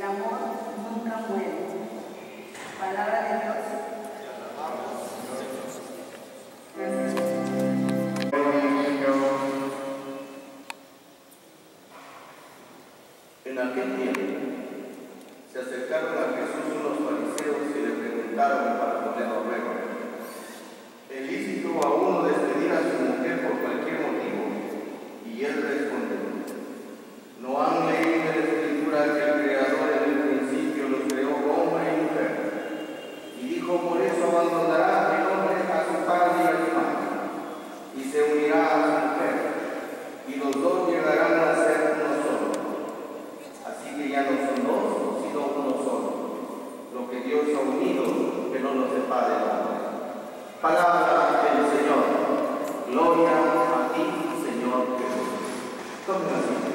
El amor nunca muere. Palabra de Dios. Gracias. En aquel tiempo se acercaron a Jesús unos fariseos y le preguntaron para ponerlo a prueba: ¿es lícito a uno despedir a su mujer por cualquier motivo? Y él respondió: ¿no han leído en la Escritura que el Creador en el principio los creó hombre y mujer? Y dijo: por eso abandonará el hombre a su padre y a su madre, y se unirá a su mujer, y los dos llegarán a ser uno solo. Así que ya no son dos, sino uno solo. Lo que Dios ha unido, que no nos separe el hombre. Palabra del Señor. Gloria a ti, Señor Jesús. Tomen asiento.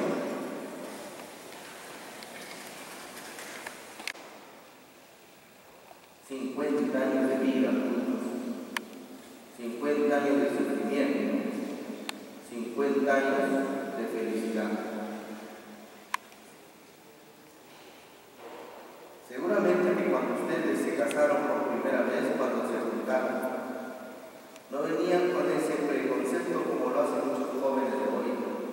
50 años de vida juntos, 50 años de sufrimiento, 50 años de felicidad. Seguramente que cuando ustedes se casaron por primera vez, cuando se juntaron, no venían con ese preconcepto como lo hacen muchos jóvenes de hoy.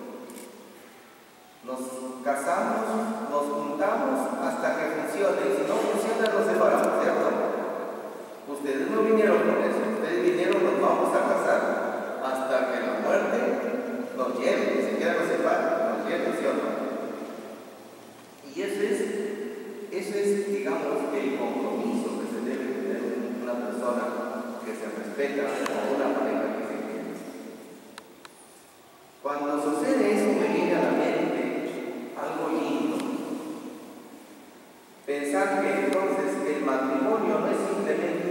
Nos casamos, nos juntamos hasta que funcione, y si no funciona nos separamos, ¿cierto? Ustedes no vinieron con eso, ustedes vinieron, nos vamos a casar hasta que la muerte nos lleve, ni siquiera nos separe, nos lleve, ¿sí o no? Y eso es, digamos, el compromiso que se debe tener una persona que se respeta o una pareja que se quiere. Cuando sucede eso, me viene a la mente algo lindo. Pensar que entonces el matrimonio no es simplemente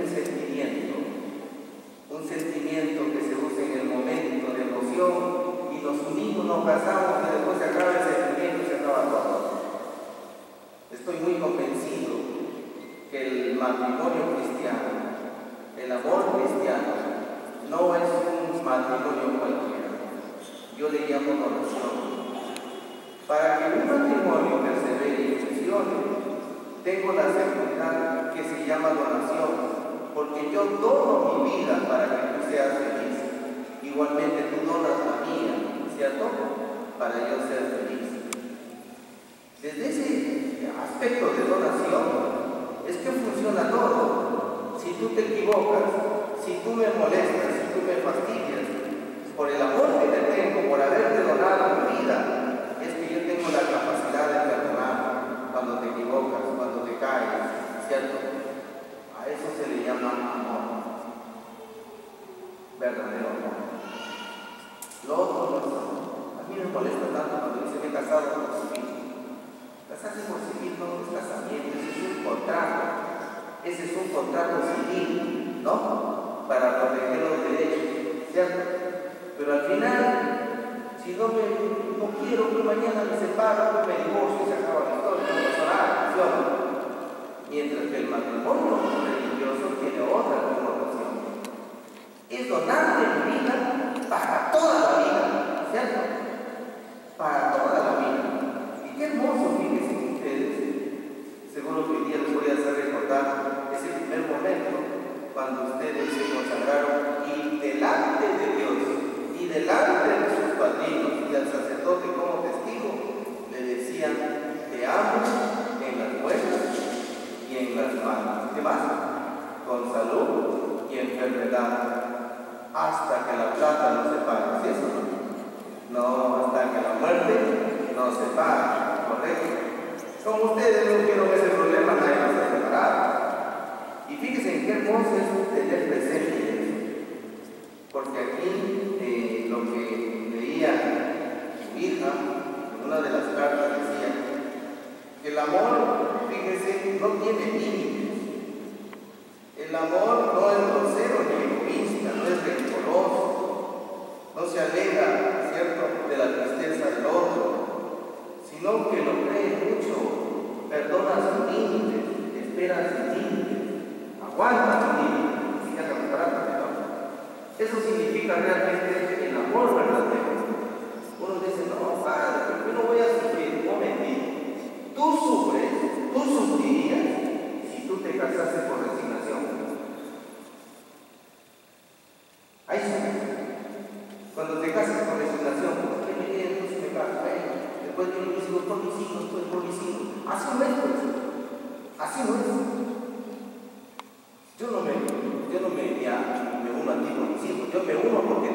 un sentimiento que se usa en el momento de emoción y nos unimos, nos casamos y después se acaba el sentimiento y se acaba todo. Estoy muy convencido que el matrimonio cristiano, el amor cristiano, no es un matrimonio cualquiera. Yo le llamo donación. Para que un matrimonio persevere y funcione, tengo la seguridad que se llama donación, porque yo dono mi vida para que tú seas feliz. Igualmente tú donas la mía, ¿cierto? Para yo ser feliz. Desde ese aspecto de donación es que funciona todo. Si tú te equivocas, si tú me molestas, si tú me fastidias, por el amor que te tengo, por haberte donado mi vida, es que yo tengo la capacidad de perdonar cuando te equivocas, cuando te caes, ¿cierto? A eso se le llama amor, verdadero amor. Lo otro no es amor. A mí me molesta tanto cuando dice que he casado por civil. Casarse por civil no es casamiento, ese es un contrato. Ese es un contrato civil, ¿no? Para proteger los derechos, ¿cierto? Pero al final, si no quiero que mañana me separo, pues me divorcio y se acaba la historia, no pasa nada, ¿sí o no? Mientras que el matrimonio religioso tiene otra connotación. Es donante mi vida para toda la vida, ¿cierto? Para toda la vida. Y qué hermoso, fíjense ustedes. Seguro que hoy día les voy a hacer recordar ese primer momento cuando ustedes se consagraron y delante de Dios y delante de sus padrinos y al sacerdote como testigo le decían: te amo en las buenas y en las malas. ¿Qué más? Con salud y enfermedad, hasta que la plata nos separe. ¿Sí eso? No, hasta que la muerte nos separe, ¿correcto? Como ustedes no quiero ese problema, nadie nos va a separar. Y fíjense en qué hermoso es tener presente eso. Porque aquí lo que leía su hija en una de las cartas decía que el amor, fíjense, no tiene límites. El amor no es grosero ni egoísta, no es rencoroso, no se alegra, ¿cierto?, de la tristeza del otro, sino que lo cree mucho, perdona sin límites, espera sin límites, aguanta sin límites, siga caminando. Eso significa realmente el amor verdadero. Uno dice: no, padre, yo no voy a sufrir. Un momentito. Tú sufres, tú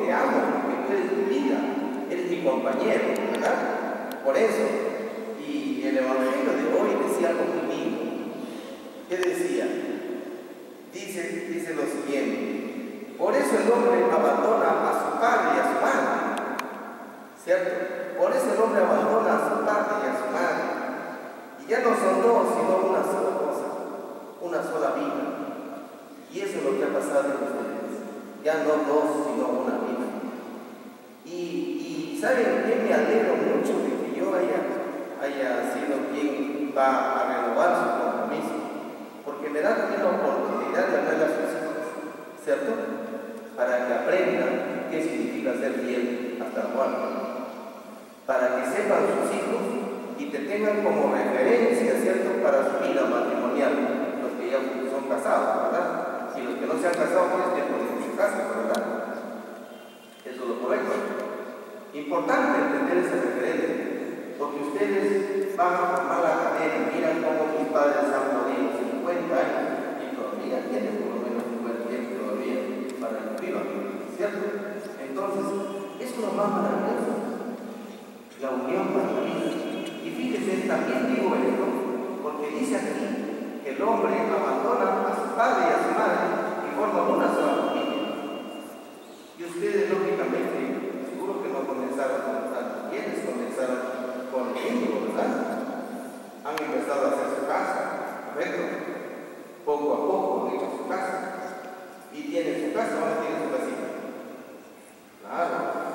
te amo, porque tú eres mi vida, eres mi compañero, ¿verdad? Por eso. Y el Evangelio de hoy decía algo muy lindo. ¿Qué decía? Dice lo siguiente: por eso el hombre abandona a su padre y a su madre, ¿cierto? Por eso el hombre abandona a su padre y a su madre, y ya no son dos, sino una sola cosa, una sola vida. Y eso es lo que ha pasado en ustedes, ya no dos, sino una vida. Y ¿saben qué? Me alegro mucho de que yo haya sido quien va a renovar su compromiso, porque me da también la oportunidad de hablarle a sus hijos, ¿cierto? Para que aprendan qué significa ser fiel hasta la muerte, para que sepan sus hijos y te tengan como referencia, ¿cierto?, para su vida matrimonial, los que ya son casados, ¿verdad? Y los que no se han casado, pues que ponen su casa, ¿verdad? Eso es lo correcto. Importante entender ese referente, porque ustedes van a formar la cadena. Miran cómo mis padres han podido 50 años y todavía tienen por lo menos un buen tiempo todavía para que vivan, ¿cierto? Entonces, eso es lo más maravilloso, la unión para la vida. Y fíjense, también digo esto, porque dice aquí que el hombre abandona a su padre y a su madre y forman una sola familia. Y ustedes, lógicamente, seguro que no comenzaron tanto. ¿Quiénes comenzaron con niños, verdad? Han empezado a hacer su casa, ¿correcto? Poco a poco han hecho su casa. Y tienen su casa, ahora tienen su casita. Claro.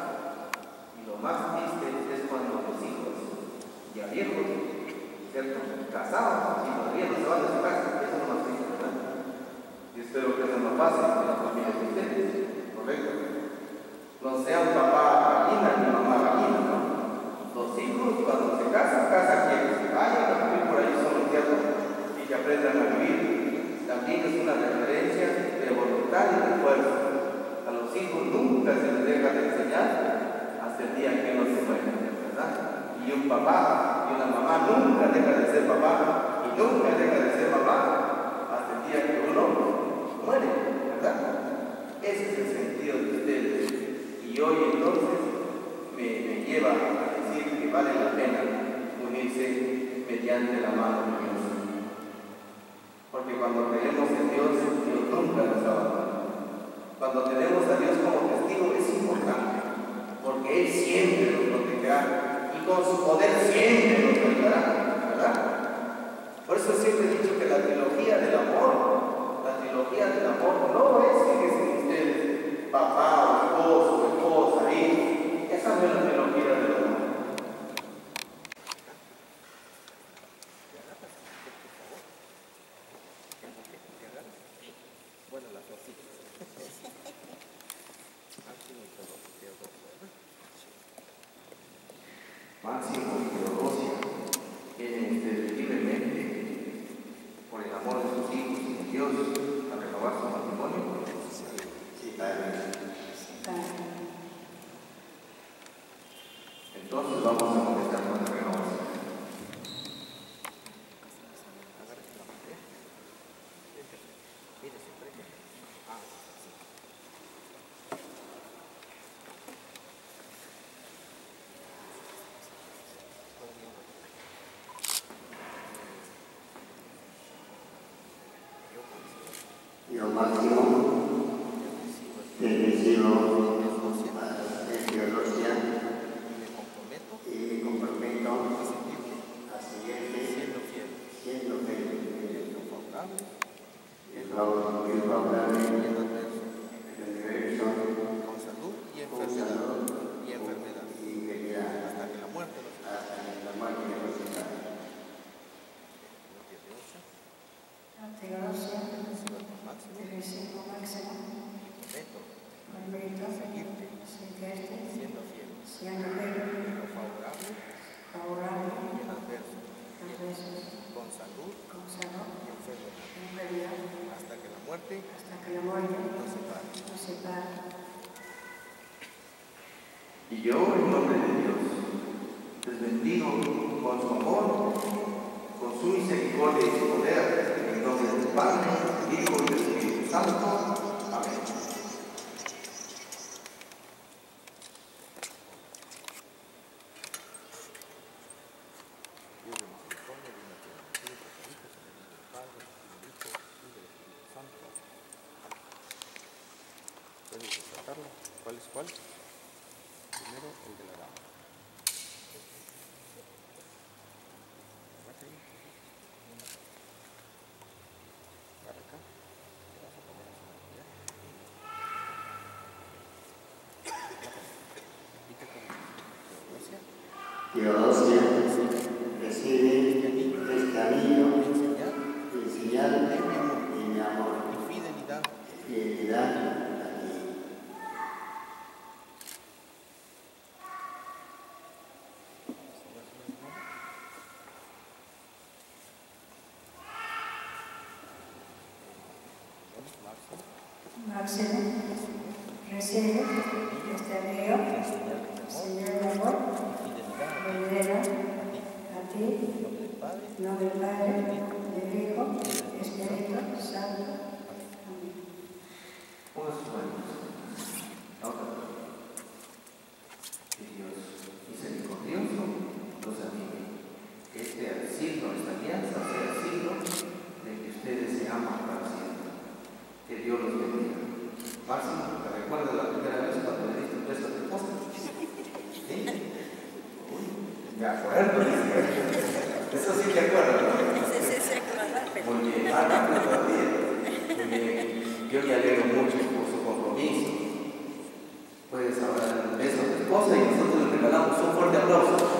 Y lo más triste es cuando los hijos, ya viejos, ¿cierto?, casados, y todavía no se van de su casa. Eso es lo más triste, ¿verdad? Y espero que eso no pase en las familias de ustedes, ¿correcto? No sean papá gallina ni mamá gallina, ¿no? Los hijos cuando se casan quieren que vayan a vivir por ahí solos, ¿cierto? Y que aprendan a vivir. También es una referencia de voluntad y de esfuerzo. A los hijos nunca se les deja de enseñar hasta el día que no se mueren, ¿verdad? Y un papá y una mamá nunca deja de ser papá y nunca deja de ser mamá hasta el día que uno muere, ¿verdad? Ese es el sentido de ustedes. Y hoy entonces me lleva a decir que vale la pena unirse mediante la mano de Dios. Porque cuando creemos en Dios, Dios nunca nos abandona. Cuando tenemos a Dios como testigo es importante, porque Él siempre nos protegerá y con su poder siempre nos ayudará, ¿verdad? Por eso siempre he dicho que la trilogía del amor no es, fíjense ustedes, papá, esposo, esposa, hijo. Esa no es la trilogía del amor. Bueno, las cositas. Máximo y Teodosia, tienen ustedes libremente, por el amor de sus hijos y de Dios, a renovar su matrimonio. Sí, entonces vamos a comenzar con la renovación. Yo, Máximo, te recibo en Teodosia y me comprometo a seguirte siendo fiel, favorable en el universo, con salud y enfermedad, hasta que la muerte nos separe. Teodosia, te recibo, Máximo, prometo seguirte siendo fiel, favorable y adverso, con salud y enfermedad, hasta que la muerte nos separe. Y yo, en nombre de Dios, les bendigo con su amor, con su misericordia y su poder, en nombre del Padre, Hijo y del Espíritu Santo. Amén. ¿Cuál? Primero el de la dama. Para acá. Vas a poner esa manilla. Repite conmigo. Teodosia recibe este anillo en señal de mi amor y fidelidad a ti. Máximo, recibe este anillo, señal de amor, fidelidad a ti, en nombre del Padre, del Hijo, del Espíritu Santo. Amén. Ponga sus manos. Ahora, que Dios misericordioso los anime. Que este signo, esta alianza, sea el signo de que ustedes se aman para siempre. Que Dios los bendiga. Máximo, ¿te recuerdas la primera vez cuando le diste un beso a tu esposa? ¿Sí? Uy, me acuerdo. Eso sí te acuerdas, ¿no? Sí, se acuerda. Muy bien, todavía. Muy bien. Yo me alegro mucho por su compromiso. Puedes ahora dar un beso a tu esposa y nosotros le regalamos un fuerte aplauso.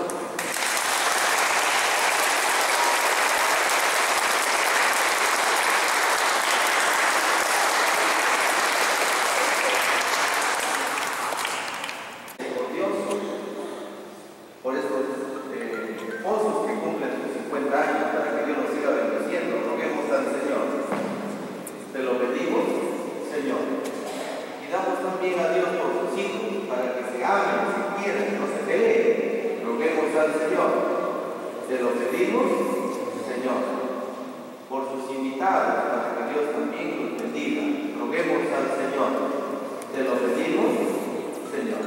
Por estos esposos que cumplen sus 50 años, para que Dios los siga bendiciendo, roguemos al Señor. Te lo pedimos, Señor. Y damos también a Dios por sus hijos, para que se amen, se quieran, no se peleen. Roguemos al Señor. Te lo pedimos, Señor. Por sus invitados, para que Dios también los bendiga. Roguemos al Señor. Te lo pedimos, Señor.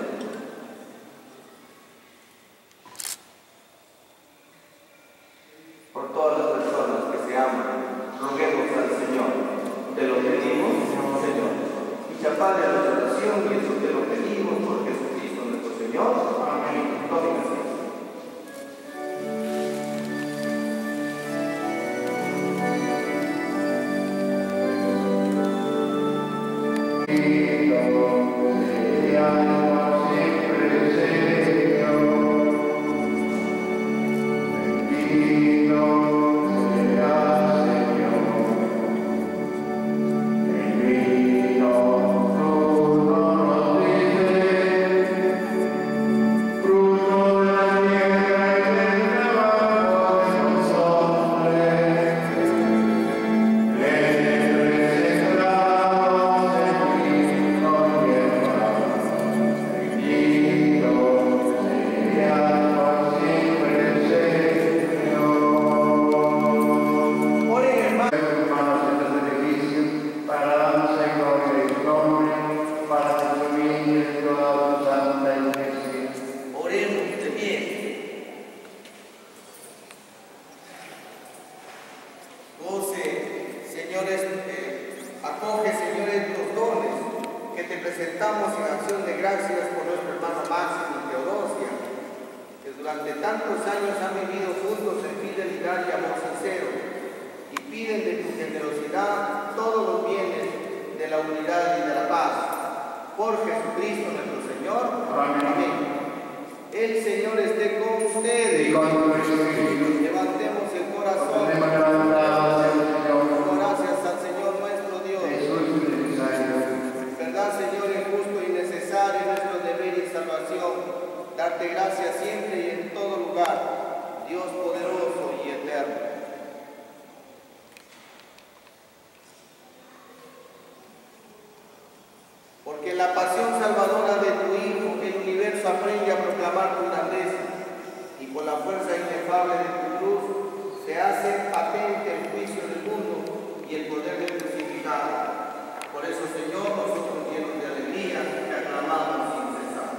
Por todas las personas que se aman, roguemos al Señor. Te lo pedimos, Señor. Dicha Padre, la oración, y eso te lo pedimos por Jesucristo nuestro Señor. Amén. Gloria a Dios. Acoge, Señor, estos dones que te presentamos en acción de gracias por nuestro hermano Máximo y Teodosia, que durante tantos años han vivido juntos en fidelidad y amor sincero, y piden de tu generosidad todos los bienes de la unidad y de la paz. Por Jesucristo nuestro Señor. Amén. El Señor esté con ustedes. Levantemos el corazón. Gracias al Señor nuestro Dios. Verdad, Señor, es justo y necesario nuestro deber y salvación. Darte gracias siempre y en todo lugar, Dios poderoso y eterno. Porque la pasión salvadora de tu Hijo, el universo aprende a proclamar tu grandeza, y por la fuerza inefable de tu cruz se hace patente el juicio del mundo y el poder del crucificado. Por eso, Señor, nosotros llenos de alegría te aclamamos sin cesar.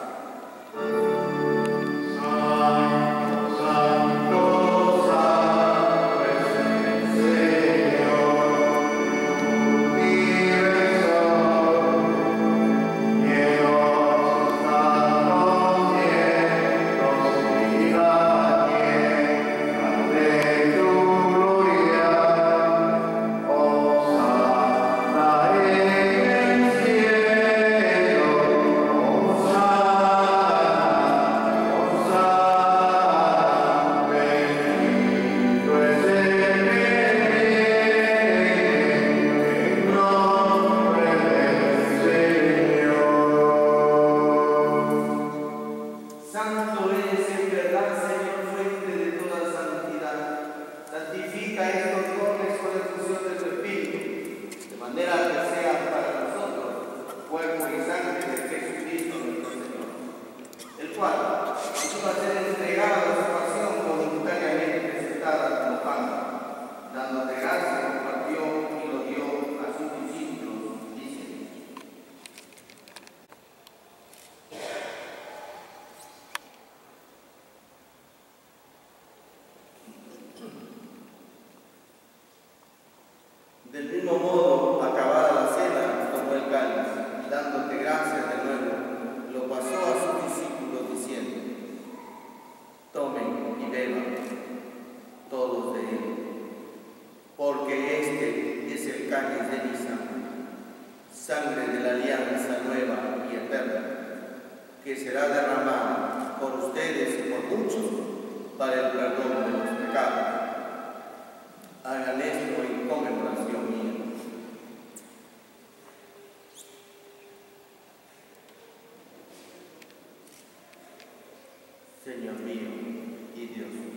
que será derramada por ustedes y por muchos para el perdón de los pecados. Hagan esto en conmemoración mía. Señor mío y Dios mío.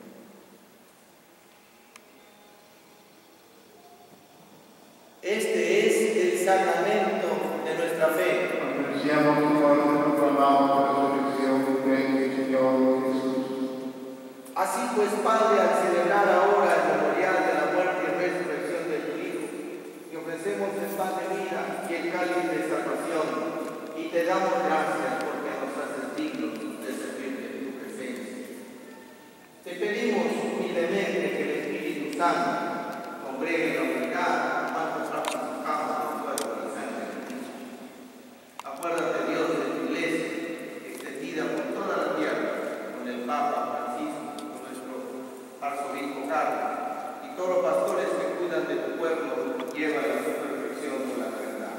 Este es el sacramento de nuestra fe. Anunciamos tu muerte, proclamamos tu resurrección, ven, Señor Jesús. Así pues, Padre, al celebrar ahora el memorial de la muerte y resurrección de tu Hijo, te ofrecemos el pan de vida y el cáliz de salvación, y te damos gracias porque nos haces dignos de servirte en tu presencia. Te pedimos humildemente que el Espíritu Santo congregue la unidad cuando participamos del cuerpo y sangre de Cristo. Acuérdate, Dios, de tu iglesia, extendida por toda la tierra, con el Papa Francisco, con nuestro arzobispo Carlos, y todos los pastores que cuidan de tu pueblo, llevan a su perfección con la verdad.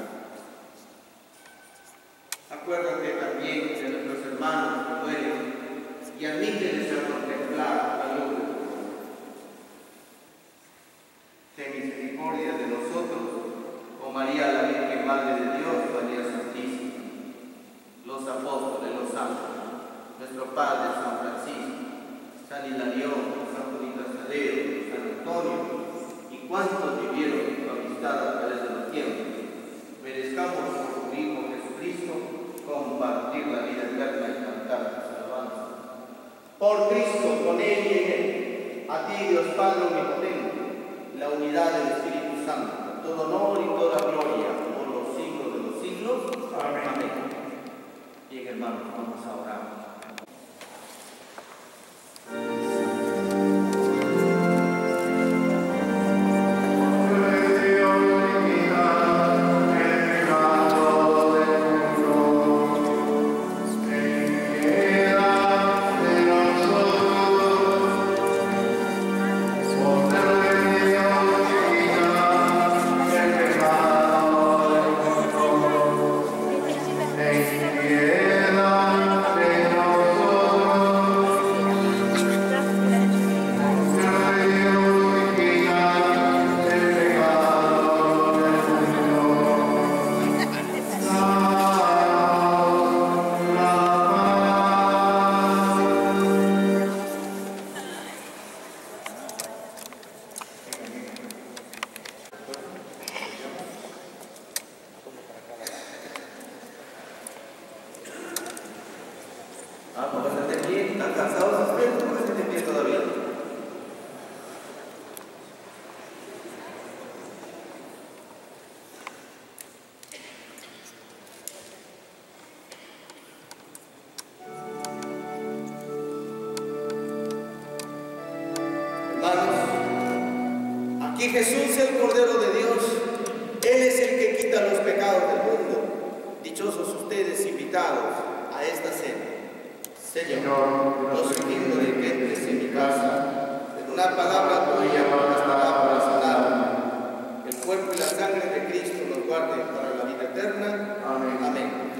Acuérdate también de nuestros hermanos que mueren y admíteles a contemplar la luz de tu amor. Ten misericordia de nosotros, oh María, la Virgen Madre de Dios, María Santísima, los apóstoles, los santos, nuestro Padre San Francisco, San Hilarión, San Juditas Tadeo, San Antonio, y cuantos vivieron tu amistad a través de los tiempos, merezcamos por tu Hijo Jesucristo compartir la vida eterna y cantar tus alabanzas. Por Cristo, con Él y en Él, a ti, Dios Padre omnipotente, la unidad del Espíritu Santo, todo honor y toda gloria por los siglos de los siglos. Amén. Amén. Bien, hermanos, vamos a orar. ¿Están cansados ustedes? ¿Cómo se sienten todavía? Hermanos, aquí Jesús, el Cordero de Dios, Él es el que quita los pecados del mundo. Dichosos ustedes invitados a esta cena. Señor, no soy digno de que entres en mi casa, pero una palabra tuya bastará para sanarme. El cuerpo y la sangre de Cristo nos guarden para la vida eterna. Amén. Amén.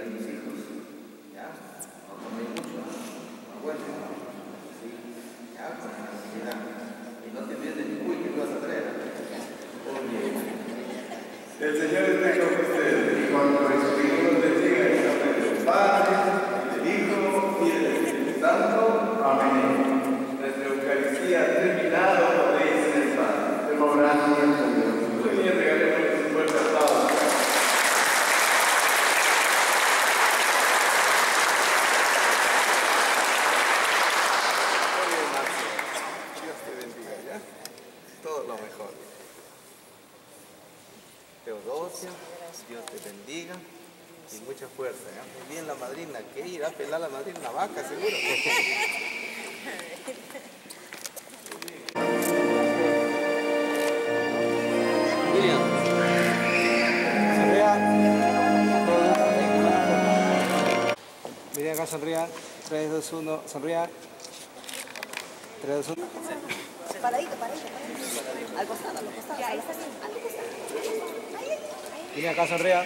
a mis hijos, ¿ya? No tomé mucho, no bueno, ¿sí? Ya, con la necesidad. Y no te olvides de mi cuy que me vas a traer. Muy bien. El Señor esté con ustedes y con tu espíritu nos bendiga en nombre del Padre, del Hijo y del Espíritu Santo. Amén. Nuestra Eucaristía ha terminado, como dice el Padre. Demos gracias al Señor. Muy bien, regalémosles un fuerte aplauso. Muy bien, Marcio. Dios te bendiga, ¿ya? Todo lo mejor. Teodosia, Dios te bendiga y mucha fuerza, ¿ya? Muy bien la madrina, ¿qué irá a pelar la madrina? Una vaca, seguro. Miriam, sonría. Miriam, acá sonría. 3, 2, 1, sonría. 3, 2, 1. Paradito. Al costado. Ya, ahí está bien. Al costado. Miriam, acá sonría.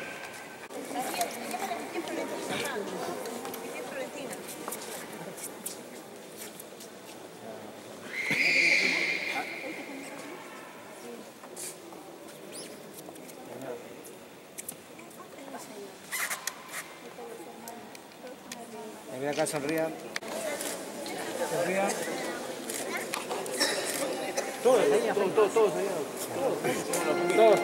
Mira acá, sonría. Sonría. Todos allá. Todos.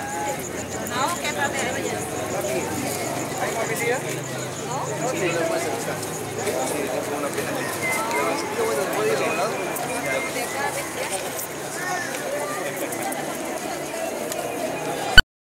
No, ¿qué parte de ella? ¿Hay movilidad? No.